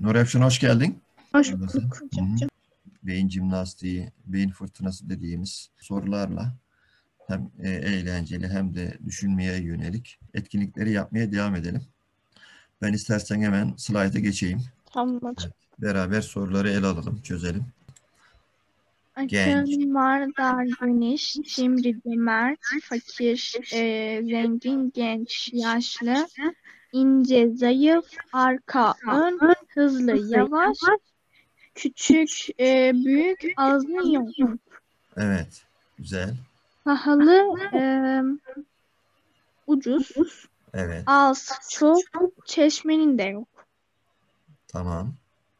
Nurefşin hoş geldin. Hoş Nasılsın? bulduk Hı hocam. hı. Beyin jimnastiği, beyin fırtınası dediğimiz sorularla hem eğlenceli hem de düşünmeye yönelik etkinlikleri yapmaya devam edelim. Ben istersen hemen slayta geçeyim. Tamam hocam. Evet. Beraber soruları ele alalım, çözelim. Genç. Akın var, dar, geniş, cimri, cömert, fakir, zengin, genç, yaşlı, ince, zayıf, arka, ön, hızlı, yavaş, küçük, büyük, azgın, yok. Evet. Güzel. Pahalı, ucuz, Evet. az, çok, çeşmenin de yok. Tamam.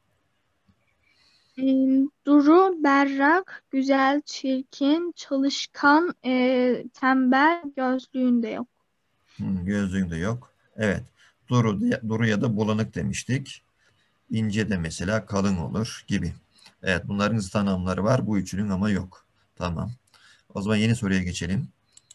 Duru, berrak, güzel, çirkin, çalışkan, tembel, gözlüğün de yok. Gözlüğün de yok. Evet. Duru ya da bulanık demiştik. İnce de mesela kalın olur gibi. Evet, bunların zıt anlamları var. Bu üçünün ama yok. Tamam. O zaman yeni soruya geçelim.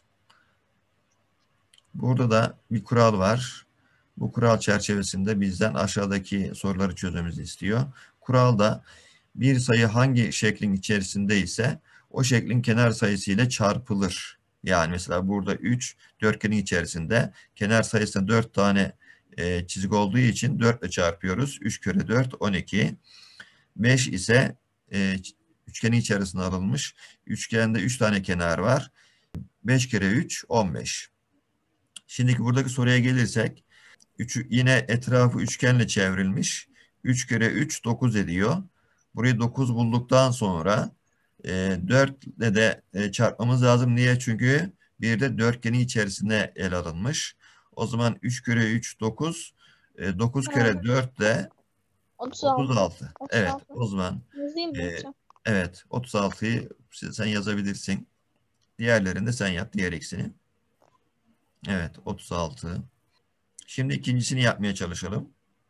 Burada da bir kural var. Bu kural çerçevesinde bizden aşağıdaki soruları çözmemizi istiyor. Kuralda bir sayı hangi şeklin içerisinde ise o şeklin kenar sayısı ile çarpılır. Yani mesela burada 3 dörtgenin içerisinde kenar sayısında 4 tane çizik olduğu için 4 ile çarpıyoruz. 3 kere 4 12. 5 ise üçgenin içerisine alınmış. Üçgende 3 tane kenar var. 5 kere 3 15. Şimdiki buradaki soruya gelirsek yine etrafı üçgenle çevrilmiş. 3 kere 3 9 ediyor. Burayı 9 bulduktan sonra 4 ile de çarpmamız lazım. Niye? Çünkü bir de dörtgenin içerisine ele alınmış. O zaman 3 kere 3 9. 9 kere 4 de 36. 36. Evet, 36. o zaman Yazayım mı e, hocam? evet, 36'yı sen yazabilirsin. Diğerlerini de sen yap, diğer ikisini. Evet, 36. Şimdi ikincisini yapmaya çalışalım.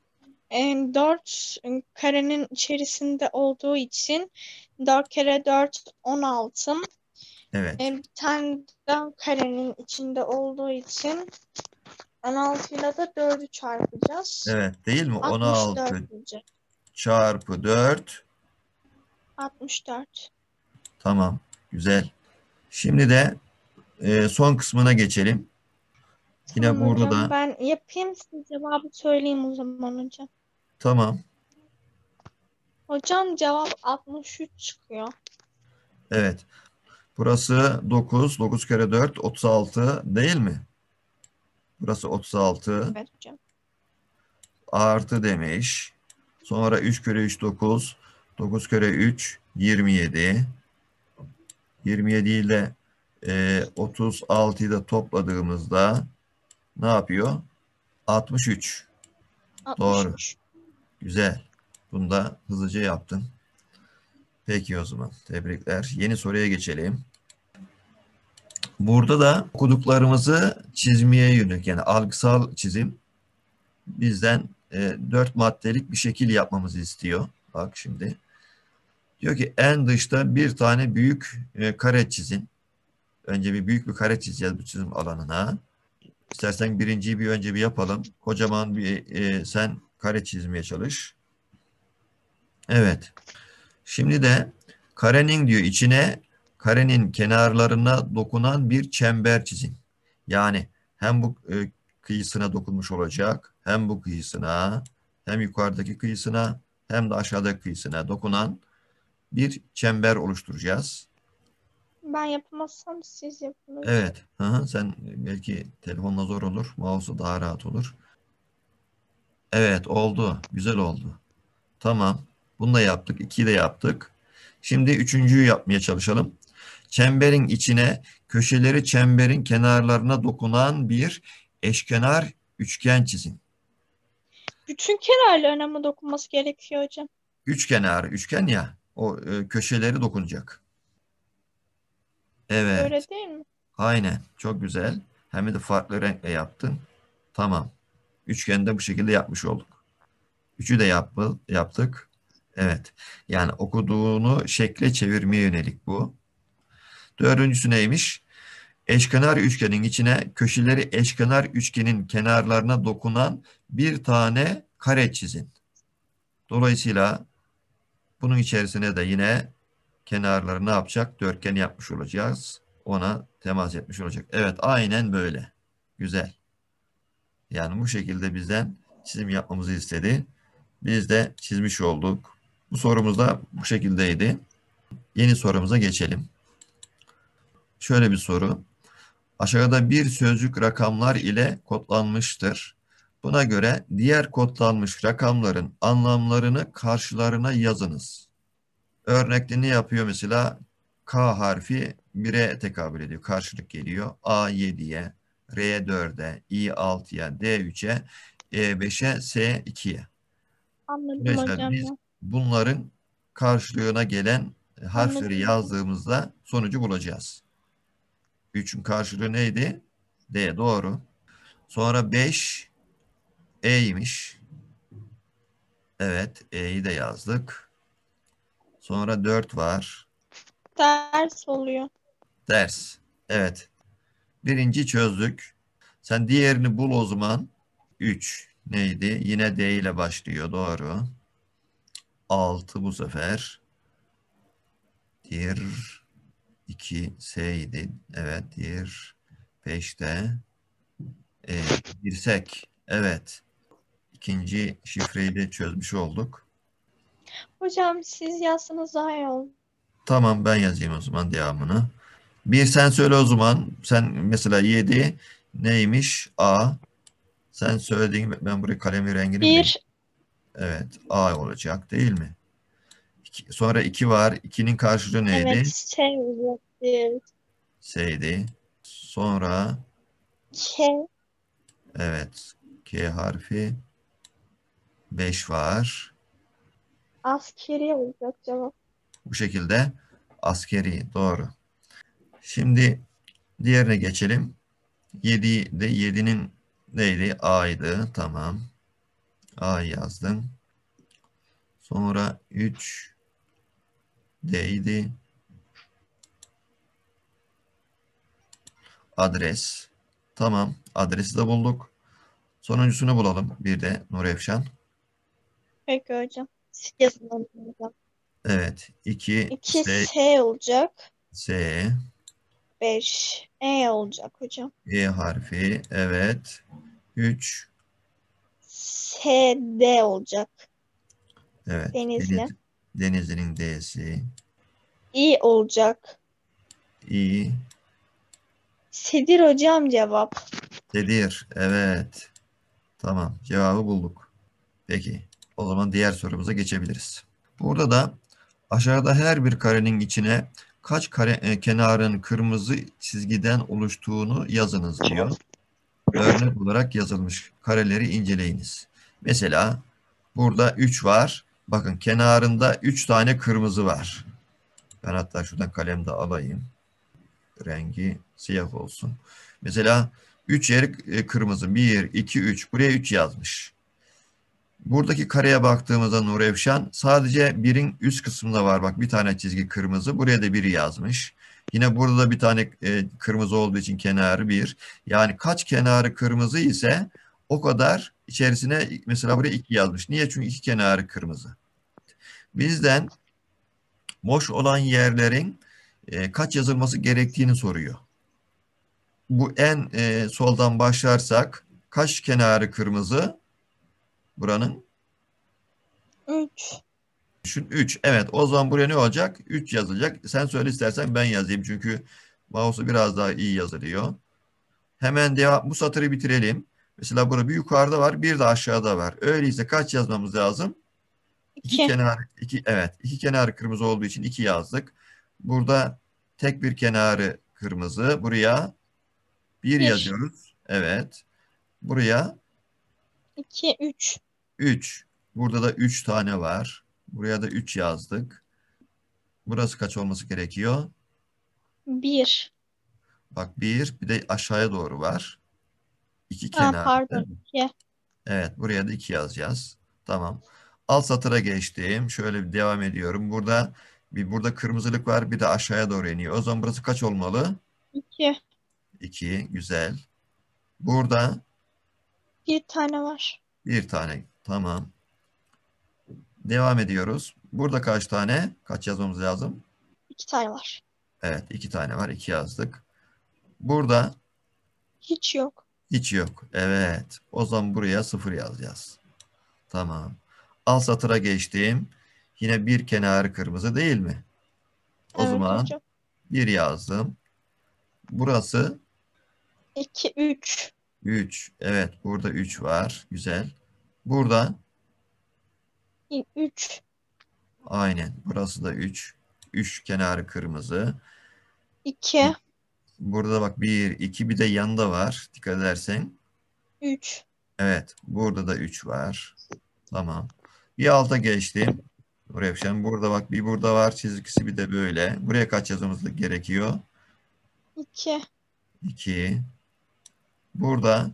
4 karenin içerisinde olduğu için 4 kere 4 16. Evet. Bir tane daha karenin içinde olduğu için 16 ile de 4'ü çarpacağız. Evet, değil mi? 64 16 olacak. çarpı 4. 64. Tamam. Güzel. Şimdi de son kısmına geçelim. Yine Tamam burada hocam, da ben yapayım, size cevabı söyleyeyim o zaman hocam. tamam. Hocam cevap 63 çıkıyor. Evet. Burası 9. 9 kere 4 36 değil mi? Burası 36 Evet hocam. artı demiş. Sonra 3 kere 3 9. 9 kere 3 27. 27 ile 36'yı da topladığımızda ne yapıyor? 63. Doğru. 63. Güzel. Bunu da hızlıca yaptın. Peki o zaman. Tebrikler. Yeni soruya geçelim. Burada da okuduklarımızı çizmeye yönelik yani algısal çizim bizden 4 maddelik bir şekil yapmamızı istiyor. Bak şimdi. Diyor ki en dışta bir tane büyük kare çizin. Önce bir büyük bir kare çizeceğiz bu çizim alanına. İstersen birinciyi bir önce bir yapalım. Kocaman bir sen kare çizmeye çalış. Evet. Şimdi de karenin diyor içine karenin kenarlarına dokunan bir çember çizin. Yani hem bu kıyısına dokunmuş olacak, hem bu kıyısına, hem yukarıdaki kıyısına, hem de aşağıdaki kıyısına dokunan bir çember oluşturacağız. Ben yapamazsam siz yapın hocam. Evet, hı hı, sen belki telefonla zor olur, mouse'u daha rahat olur. Evet, oldu, güzel oldu. Tamam, bunu da yaptık, ikiyi de yaptık. Şimdi üçüncüyü yapmaya çalışalım. Çemberin içine köşeleri çemberin kenarlarına dokunan bir eşkenar üçgen çizin. Bütün kenarlarına mı dokunması gerekiyor hocam? Üç kenarı üçgen ya o köşeleri dokunacak. Evet. Öyle değil mi? Aynen. Çok güzel. Hem de farklı renkle yaptın. Tamam. Üçgeni de bu şekilde yapmış olduk. Üçü de yaptık. Evet. Yani okuduğunu şekle çevirmeye yönelik bu. Dördüncüsü neymiş? Eşkenar üçgenin içine köşeleri eşkenar üçgenin kenarlarına dokunan bir tane kare çizin. Dolayısıyla bunun içerisine de yine kenarları ne yapacak? Dörtgen yapmış olacağız. Ona temas etmiş olacak. Evet, aynen böyle. Güzel. Yani bu şekilde bizden çizim yapmamızı istedi. Biz de çizmiş olduk. Bu sorumuz da bu şekildeydi. Yeni sorumuza geçelim. Şöyle bir soru. Aşağıda bir sözcük rakamlar ile kodlanmıştır. Buna göre diğer kodlanmış rakamların anlamlarını karşılarına yazınız. Örnekte ne yapıyor mesela? K harfi 1'e tekabül ediyor. Karşılık geliyor. A 7'ye, R 4'e, I 6'ya, D 3'e, E 5'e, S 2'ye. Anladım Dolayısıyla hocam biz ya. bunların karşılığına gelen harfleri Anladım hocam. yazdığımızda sonucu bulacağız. 3'ün karşılığı neydi? D, doğru. Sonra 5 E'ymiş. Evet, E'yi de yazdık. Sonra 4 var. Ders oluyor. Ders. Evet. Birinci çözdük. Sen diğerini bul o zaman. 3 neydi? Yine D ile başlıyor. Doğru. 6 bu sefer. Diğer 2 S idi. Evet. Diğer 5 de dirsek. Evet. İkinci şifreyi de çözmüş olduk. Hocam siz yazsanız daha iyi olur. Tamam, ben yazayım o zaman devamını. Bir sen söyle o zaman. Sen mesela 7 neymiş? A. Sen söylediğin, ben buraya kalemin rengini mi değiştireyim? Bir, Evet. A olacak değil mi? Sonra 2 var. 2'nin karşılığı evet, neydi? S olacak. Bir, S'ydi. Sonra K, evet. K harfi 5 var. askeri olacak cevap. Bu şekilde askeri. Doğru. Şimdi diğerine geçelim. 7 de 7'nin neydi? A'ydı. Tamam. A yazdım. Sonra 3 D'ydi. Adres. Tamam. Adresi de bulduk. Sonuncusunu bulalım. Bir de Nur Efşan. Peki hocam. Siz yazın onu hocam. Evet. 2 2 S olacak. S. 5 E olacak hocam. E harfi. Evet. 3. S D olacak. Evet. Denizli. Denizli'nin D'si. İ olacak. İ. Sedir hocam cevap. Sedir. Evet. Tamam. Cevabı bulduk. Peki. O zaman diğer sorumuza geçebiliriz. Burada da aşağıda her bir karenin içine kaç kenarın kırmızı çizgiden oluştuğunu yazınız diyor. Örnek olarak yazılmış kareleri inceleyiniz. Mesela burada 3 var. Bakın kenarında 3 tane kırmızı var. Ben hatta şuradan kalem de alayım. Rengi siyah olsun. Mesela 3 yeri kırmızı. Bir, 2, 3. Buraya 3 yazmış. Buradaki kareye baktığımızda Nurevşan sadece birin üst kısmında var. Bak bir tane çizgi kırmızı. Buraya da biri yazmış. Yine burada da bir tane kırmızı olduğu için kenarı bir. Yani kaç kenarı kırmızı ise o kadar içerisine mesela buraya 2 yazmış. Niye? Çünkü iki kenarı kırmızı. Bizden boş olan yerlerin kaç yazılması gerektiğini soruyor. Bu en soldan başlarsak kaç kenarı kırmızı buranın? 3. Düşün 3. Evet, o zaman buraya ne olacak? 3 yazacak. Sen söyle istersen ben yazayım. Çünkü mouse'u biraz daha iyi yazılıyor. Hemen devam, bu satırı bitirelim. Mesela burada bir yukarıda var, bir de aşağıda var. Öyleyse kaç yazmamız lazım? İki 2. kenar, iki, evet. İki kenarı kırmızı olduğu için 2 yazdık. Burada tek bir kenarı kırmızı. Buraya bir 1. yazıyoruz. Evet. Buraya 2. 3. 3. Burada da 3 tane var. Buraya da 3 yazdık. Burası kaç olması gerekiyor? 1. Bak bir de aşağıya doğru var. İki Ha, kenar. pardon. 2. Evet, buraya da 2 yazacağız. Tamam. Alt satıra geçtim. Şöyle bir devam ediyorum. Burada kırmızılık var, bir de aşağıya doğru iniyor. O zaman burası kaç olmalı? 2. 2. Güzel. Burada Bir tane var. bir tane. Tamam. Devam ediyoruz. Burada kaç tane? Kaç yazmamız lazım? 2 tane var. Evet, 2 tane var. 2 yazdık. Burada Hiç yok. hiç yok. Evet. O zaman buraya 0 yazacağız. Tamam. Alt satıra geçtim. Yine bir kenarı kırmızı değil mi? O Evet zaman hocam. 1 yazdım. Burası 2, 3. 3. Evet, burada 3 var. Güzel. Burada 3, aynen. Burası da 3. 3 kenarı kırmızı. 2, Burada bak 1, 2 bir de yanında var. Dikkat edersen. 3. Evet. Burada da 3 var. Tamam. Bir alta geçtim. Buraya burada bak bir burada var çizgisi bir de böyle. Buraya kaç yazmamız gerekiyor? 2, 2. Burada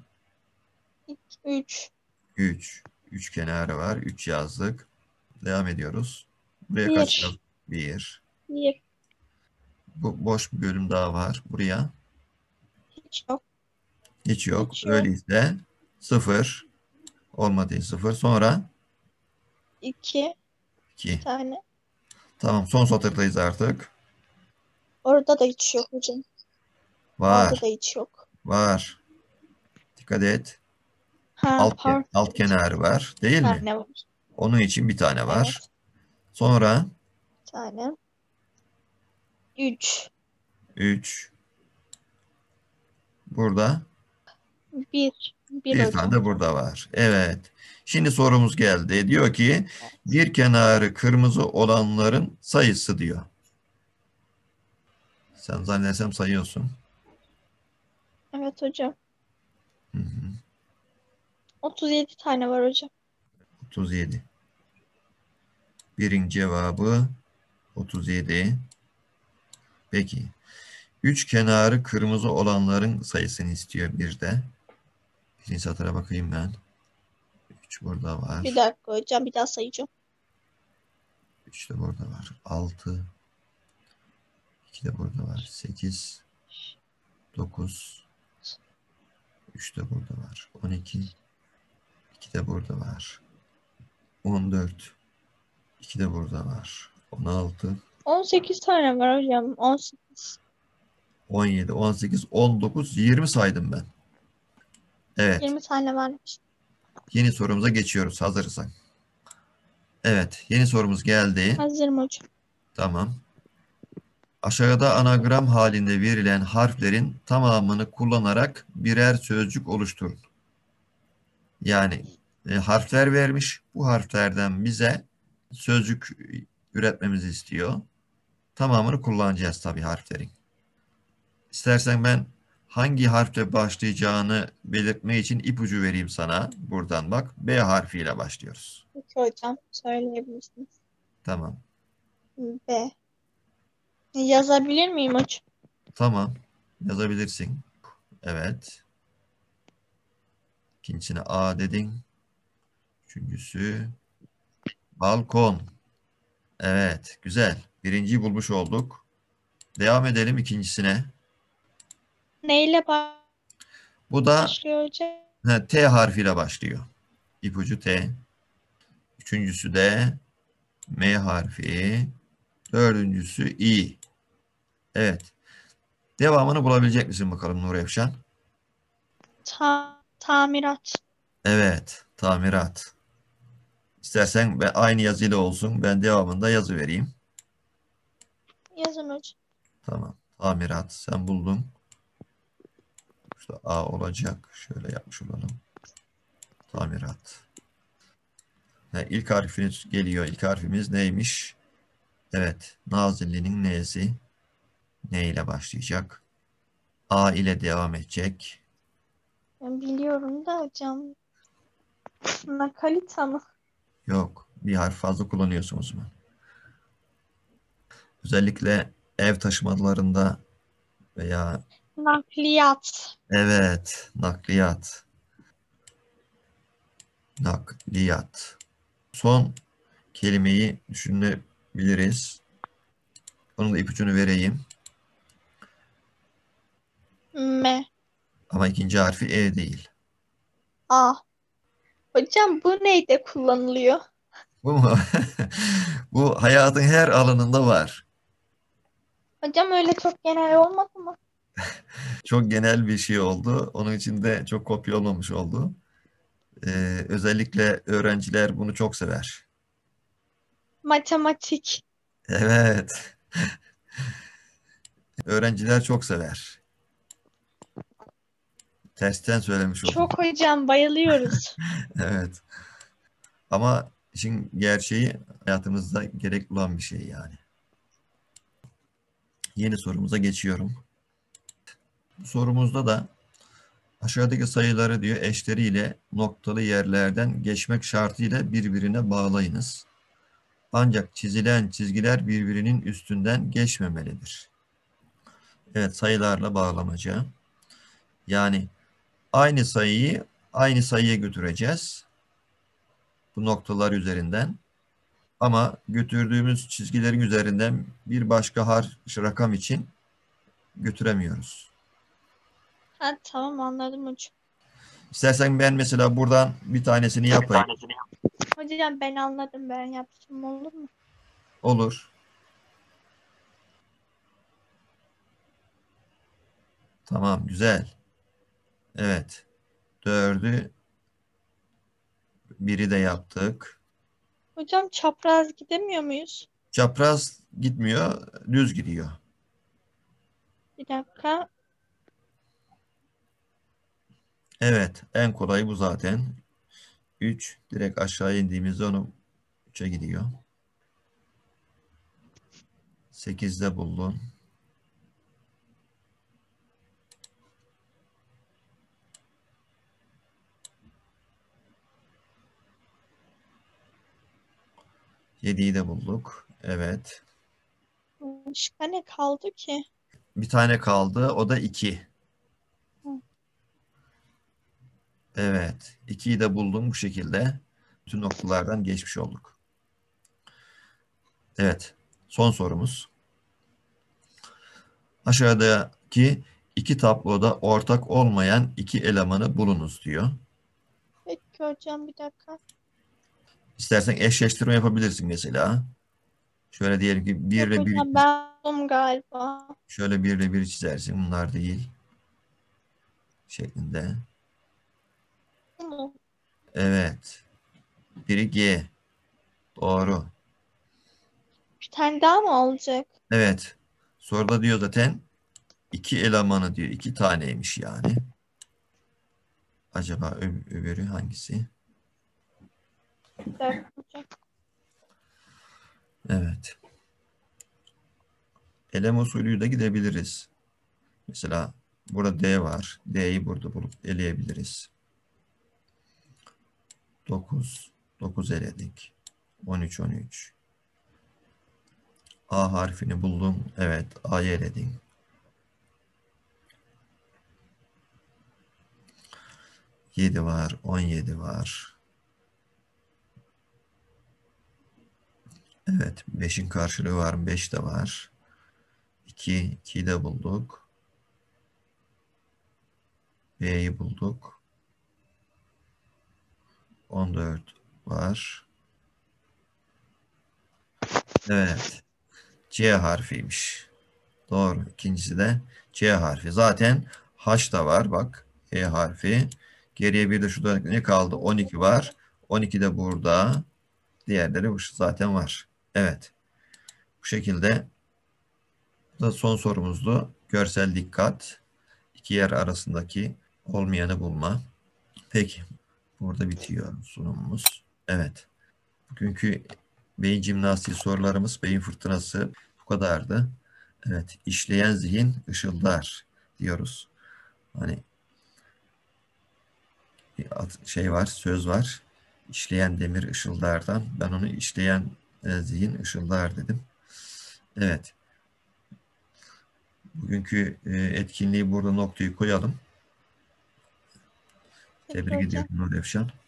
3. 3. 3 kenarı var. 3 yazdık. Devam ediyoruz. Buraya kaç 1. yaz? 1. 1. Bu boş bir bölüm daha var. Buraya Hiç yok. hiç yok. Hiç yok. Öyleyse 0. Olmadı 0. Sonra 2 2. tane. Tamam son satırdayız artık. Orada da hiç yok hocam. Orada Var. da hiç yok. Var. Dikkat et. Ha, pardon Alt hocam. kenarı var. Değil Bir mi? tane var. Onun için bir tane var. Evet. Sonra Bir tane. 3. 3. Burada 1. 1 bir tane hocam. de burada var. Evet. Şimdi sorumuz geldi. Diyor ki Evet. bir kenarı kırmızı olanların sayısı diyor. Sen zannedersem sayıyorsun. Evet hocam. Hı hı. 37 tane var hocam. 37. Birin cevabı 37. Peki. Üç kenarı kırmızı olanların sayısını istiyor bir de. Birinci satıra bakayım ben. 3 burada Bir var. dakika hocam. Bir daha sayacağım. 3 de burada var. 6. 2 de burada var. 8. 9. 3 de burada var. 12. 2 de burada var. 14. 2 de burada var. 16. 18 tane var hocam. 18. 17. 18. 19. 20 saydım ben. Evet. 20 tane varmış. Yeni sorumuza geçiyoruz hazırsan. Evet. Yeni sorumuz geldi. Hazırım hocam. Tamam. Aşağıda anagram halinde verilen harflerin tamamını kullanarak birer sözcük oluşturun. Yani harfler vermiş. Bu harflerden bize sözcük üretmemizi istiyor. Tamamını kullanacağız tabii harflerin. İstersen ben hangi harfle başlayacağını belirtme için ipucu vereyim sana. Buradan bak. B harfiyle başlıyoruz. Peki hocam. Söyleyebilirsiniz. Tamam. B. Yazabilir miyim hocam? Tamam. Yazabilirsin. Evet. İkincisine A dedin. Üçüncüsü balkon. Evet. Güzel. Birinciyi bulmuş olduk. Devam edelim ikincisine. Neyle Bu da başlıyor hocam? T harfiyle başlıyor. İpucu T. Üçüncüsü de M harfi. Dördüncüsü İ. Evet. Devamını bulabilecek misin bakalım Nur Efşan? Tamirat. Evet. Tamirat. İstersen aynı yazıyla olsun. Ben devamında yazı vereyim. Yazın hocam. Tamam. Tamirat. Sen buldun. İşte A olacak. Şöyle yapmış olalım. Tamirat. İlk harfimiz geliyor. İlk harfimiz neymiş? Evet. Nazilli'nin N'si. Ne ile başlayacak? A ile devam edecek. Ben biliyorum da hocam. Nakalita mı? Yok. Bir harf fazla kullanıyorsun o zaman. Özellikle ev taşımalarında veya Nakliyat. evet nakliyat. Nakliyat. Son kelimeyi düşünebiliriz. Onun da ipucunu vereyim. M. Ama ikinci harfi E değil. A. Hocam bu neyde kullanılıyor? Bu mu? Bu hayatın her alanında var. Hocam öyle çok genel olmadı mı? Çok genel bir şey oldu. Onun için de çok kopya olmamış oldu. Özellikle öğrenciler bunu çok sever. Matematik. Evet, öğrenciler çok sever. Tersten söylemiş oldum. Çok hocam bayılıyoruz. Evet. Ama işin gerçeği hayatımızda gerek olan bir şey yani. Yeni sorumuza geçiyorum. Bu sorumuzda da aşağıdaki sayıları diyor eşleriyle noktalı yerlerden geçmek şartıyla birbirine bağlayınız. Ancak çizilen çizgiler birbirinin üstünden geçmemelidir. Evet, sayılarla bağlamaca. Yani aynı sayıyı aynı sayıya götüreceğiz bu noktalar üzerinden. Ama götürdüğümüz çizgilerin üzerinden bir başka rakam için götüremiyoruz. Ha, tamam anladım hocam. İstersen ben mesela buradan bir tanesini yapayım. Hocam ben anladım, ben yapsam olur mu? Olur. Tamam, güzel. Evet. Dördü biri de yaptık. Hocam çapraz gidemiyor muyuz? Çapraz gitmiyor, düz gidiyor. Bir dakika. Evet, en kolayı bu zaten. 3 direkt aşağı indiğimizde onu 3'e gidiyor. 8'de buldun. 7'yi de bulduk. Evet. Başka ne kaldı ki? Bir tane kaldı. O da 2. Hı. Evet. 2'yi de buldum bu şekilde. Bütün noktalardan geçmiş olduk. Evet. Son sorumuz. Aşağıdaki iki tabloda ortak olmayan iki elemanı bulunuz diyor. Peki hocam bir dakika. İstersen eşleştirme yapabilirsin mesela. Şöyle diyelim ki 1 Yok ile 1 hocam ben buldum galiba. şöyle 1 ile 1 çizersin. Bunlar değil şeklinde. Bunu. Evet. Biri G. Doğru. Bir tane daha mı olacak? Evet. Soruda diyor zaten iki elemanı diyor. İki taneymiş yani. Acaba öbürü hangisi? Bir dakika hocam. Evet. Eleme usulüyle gidebiliriz. Mesela burada D var. D'yi burada bulup eleyebiliriz. 9. 9 eledik. 13, 13. A harfini buldum. Evet. A'yı eledim. 7 var. 17 var. Evet. 5'in karşılığı var mı? 5 de var. 2. 2'yi de bulduk. B'yi bulduk. 14 var. Evet. C harfiymiş. Doğru. İkincisi de C harfi. Zaten H da var. Bak. E harfi. Geriye bir de şurada ne kaldı? 12 var. 12 de burada. Diğerleri zaten var. Evet. Bu şekilde bu da son sorumuzdu. Görsel dikkat. İki yer arasındaki olmayanı bulma. Peki. Burada bitiyor sunumumuz. Evet. Bugünkü beyin jimnastiği sorularımız, beyin fırtınası bu kadardı. Evet. İşleyen zihin ışıldar diyoruz. Hani bir şey var, söz var. İşleyen demir ışıldardan. Ben onu işleyen zihin ışıldar dedim. Evet. Bugünkü etkinliği burada noktayı koyalım. Peki Tebrik hocam. ediyorum Nurefşan.